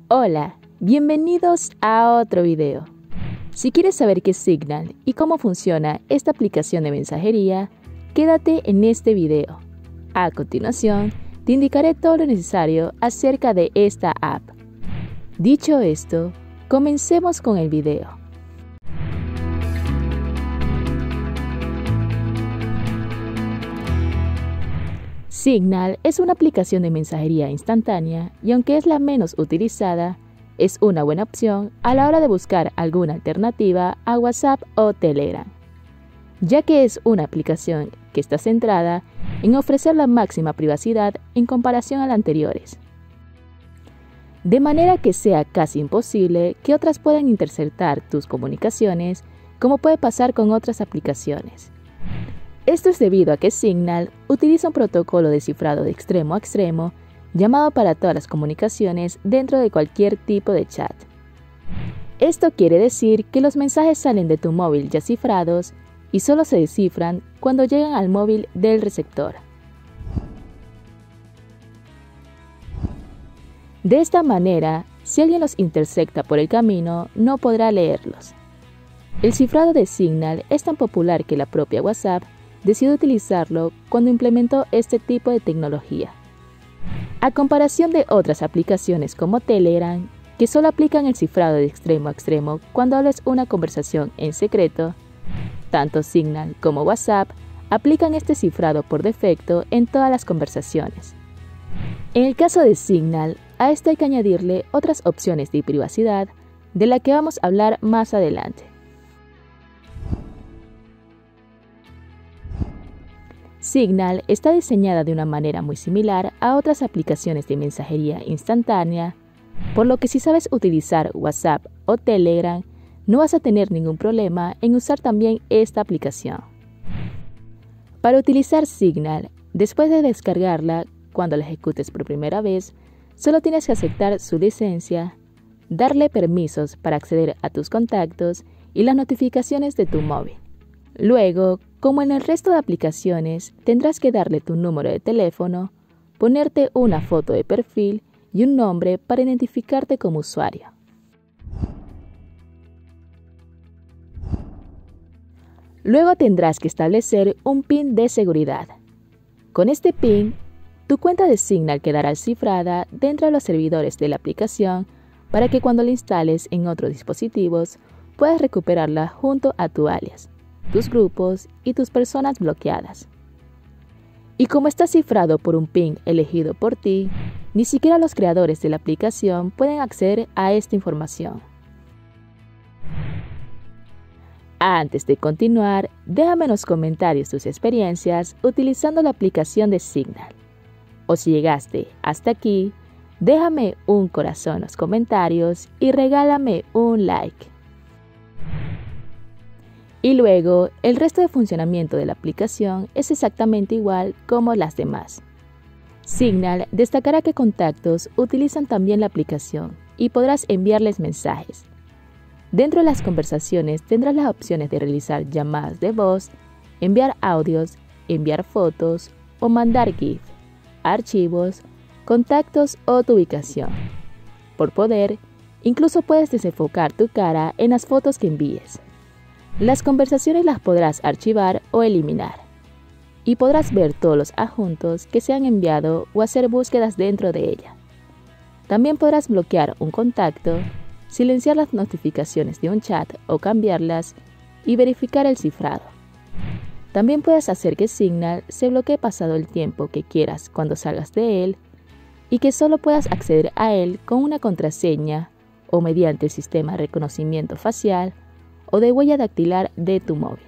Hola, bienvenidos a otro video. Si quieres saber qué es Signal y cómo funciona esta aplicación de mensajería, quédate en este video. A continuación, te indicaré todo lo necesario acerca de esta app. Dicho esto, comencemos con el video. Signal es una aplicación de mensajería instantánea y aunque es la menos utilizada, es una buena opción a la hora de buscar alguna alternativa a WhatsApp o Telegram, ya que es una aplicación que está centrada en ofrecer la máxima privacidad en comparación a las anteriores, de manera que sea casi imposible que otras puedan interceptar tus comunicaciones, como puede pasar con otras aplicaciones. Esto es debido a que Signal utiliza un protocolo de cifrado de extremo a extremo llamado para todas las comunicaciones dentro de cualquier tipo de chat. Esto quiere decir que los mensajes salen de tu móvil ya cifrados y solo se descifran cuando llegan al móvil del receptor. De esta manera, si alguien los intercepta por el camino, no podrá leerlos. El cifrado de Signal es tan popular que la propia WhatsApp decidió utilizarlo cuando implementó este tipo de tecnología. A comparación de otras aplicaciones como Telegram, que solo aplican el cifrado de extremo a extremo cuando hablas una conversación en secreto, tanto Signal como WhatsApp aplican este cifrado por defecto en todas las conversaciones. En el caso de Signal, a esto hay que añadirle otras opciones de privacidad de las que vamos a hablar más adelante. Signal está diseñada de una manera muy similar a otras aplicaciones de mensajería instantánea, por lo que si sabes utilizar WhatsApp o Telegram, no vas a tener ningún problema en usar también esta aplicación. Para utilizar Signal, después de descargarla, cuando la ejecutes por primera vez, solo tienes que aceptar su licencia, darle permisos para acceder a tus contactos y las notificaciones de tu móvil. Luego, como en el resto de aplicaciones, tendrás que darle tu número de teléfono, ponerte una foto de perfil y un nombre para identificarte como usuario. Luego tendrás que establecer un PIN de seguridad. Con este PIN, tu cuenta de Signal quedará cifrada dentro de los servidores de la aplicación para que cuando la instales en otros dispositivos puedas recuperarla junto a tu alias, tus grupos y tus personas bloqueadas. Y como está cifrado por un PIN elegido por ti, ni siquiera los creadores de la aplicación pueden acceder a esta información. Antes de continuar, déjame en los comentarios tus experiencias utilizando la aplicación de Signal. O si llegaste hasta aquí, déjame un corazón en los comentarios y regálame un like. Y luego, el resto de funcionamiento de la aplicación es exactamente igual como las demás. Signal destacará que contactos utilizan también la aplicación y podrás enviarles mensajes. Dentro de las conversaciones tendrás las opciones de realizar llamadas de voz, enviar audios, enviar fotos o mandar GIF, archivos, contactos o tu ubicación. Por poder, incluso puedes desenfocar tu cara en las fotos que envíes. Las conversaciones las podrás archivar o eliminar, y podrás ver todos los adjuntos que se han enviado o hacer búsquedas dentro de ella. También podrás bloquear un contacto, silenciar las notificaciones de un chat o cambiarlas y verificar el cifrado. También puedes hacer que Signal se bloquee pasado el tiempo que quieras cuando salgas de él y que solo puedas acceder a él con una contraseña o mediante el sistema de reconocimiento facial o de huella dactilar de tu móvil.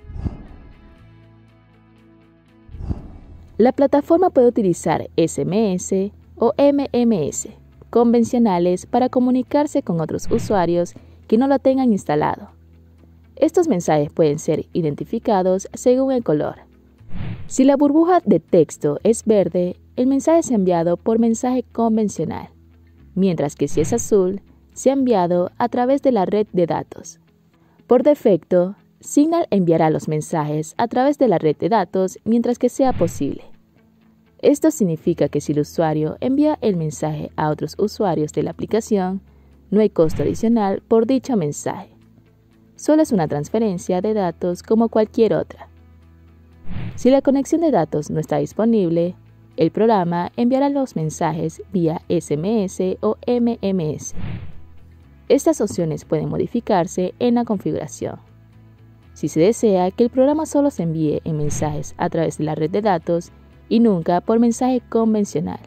La plataforma puede utilizar SMS o MMS convencionales para comunicarse con otros usuarios que no lo tengan instalado. Estos mensajes pueden ser identificados según el color. Si la burbuja de texto es verde, el mensaje se ha enviado por mensaje convencional, mientras que si es azul, se ha enviado a través de la red de datos. Por defecto, Signal enviará los mensajes a través de la red de datos mientras que sea posible. Esto significa que si el usuario envía el mensaje a otros usuarios de la aplicación, no hay costo adicional por dicho mensaje. Solo es una transferencia de datos como cualquier otra. Si la conexión de datos no está disponible, el programa enviará los mensajes vía SMS o MMS. Estas opciones pueden modificarse en la configuración. Si se desea que el programa solo se envíe en mensajes a través de la red de datos y nunca por mensaje convencional.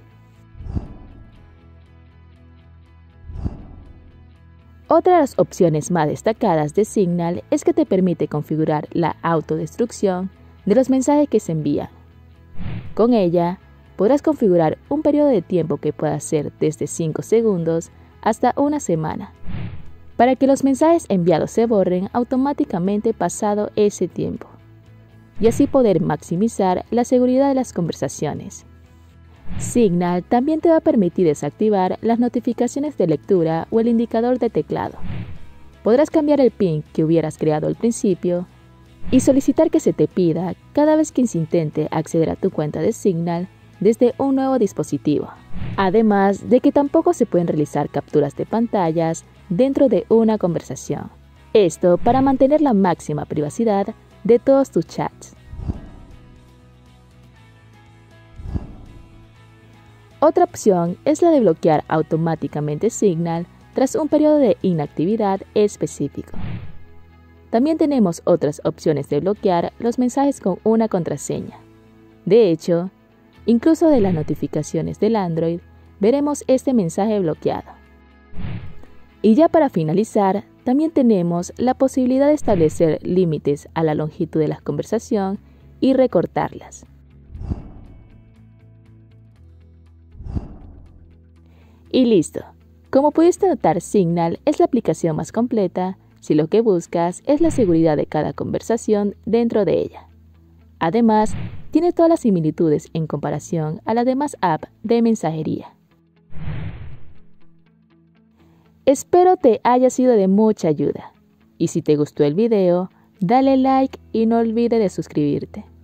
Otra de las opciones más destacadas de Signal es que te permite configurar la autodestrucción de los mensajes que se envían. Con ella, podrás configurar un periodo de tiempo que pueda ser desde 5 segundos hasta una semana, para que los mensajes enviados se borren automáticamente pasado ese tiempo, y así poder maximizar la seguridad de las conversaciones. Signal también te va a permitir desactivar las notificaciones de lectura o el indicador de teclado. Podrás cambiar el PIN que hubieras creado al principio y solicitar que se te pida cada vez que se intente acceder a tu cuenta de Signal desde un nuevo dispositivo. Además de que tampoco se pueden realizar capturas de pantallas dentro de una conversación. Esto para mantener la máxima privacidad de todos tus chats. Otra opción es la de bloquear automáticamente Signal tras un periodo de inactividad específico. También tenemos otras opciones de bloquear los mensajes con una contraseña. De hecho, incluso de las notificaciones del Android, veremos este mensaje bloqueado. Y ya para finalizar, también tenemos la posibilidad de establecer límites a la longitud de la conversación y recortarlas. Y listo. Como pudiste notar, Signal es la aplicación más completa si lo que buscas es la seguridad de cada conversación dentro de ella. Además, tiene todas las similitudes en comparación a las demás apps de mensajería. Espero te haya sido de mucha ayuda. Y si te gustó el video, dale like y no olvides de suscribirte.